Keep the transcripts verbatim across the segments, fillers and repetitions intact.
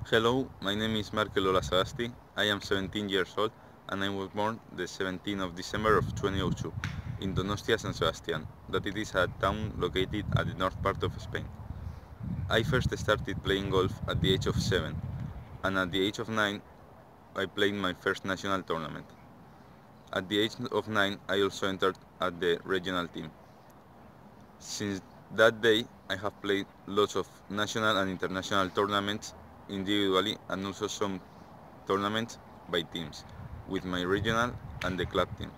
Hello, my name is Markel Lola Sagasti. I am seventeen years old and I was born the seventeenth of December of two thousand two in Donostia, San Sebastian, that it is a town located at the north part of Spain. I first started playing golf at the age of seven, and at the age of nine I played my first national tournament. At the age of nine I also entered at the regional team. Since that day I have played lots of national and international tournaments individually and also some tournaments by teams with my regional and the club team.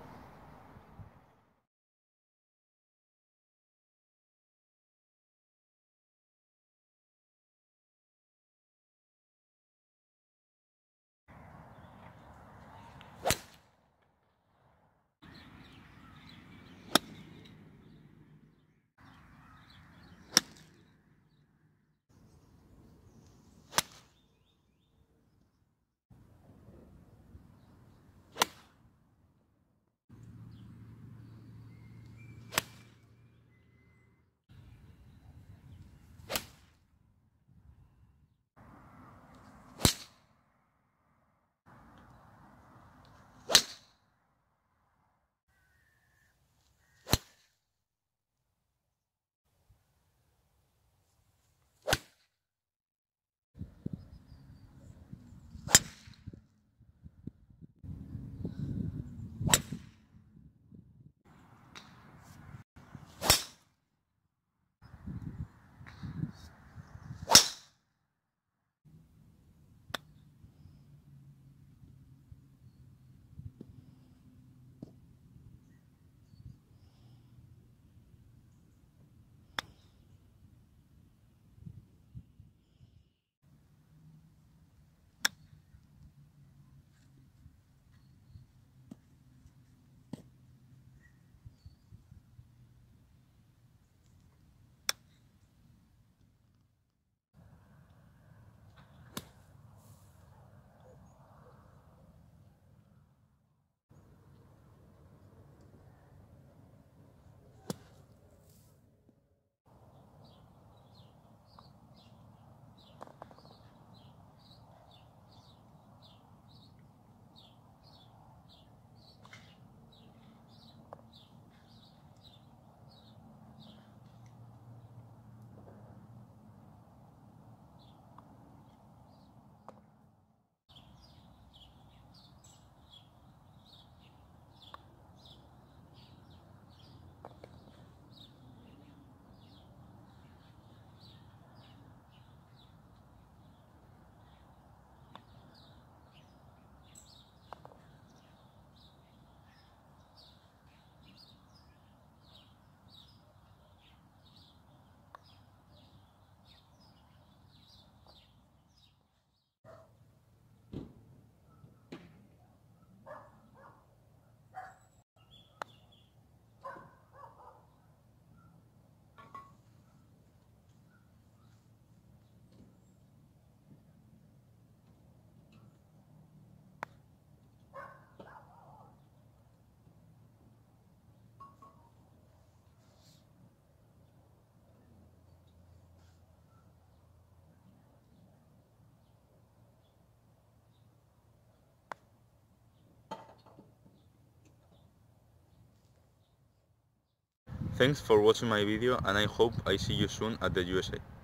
Thanks for watching my video and I hope I see you soon at the U S A.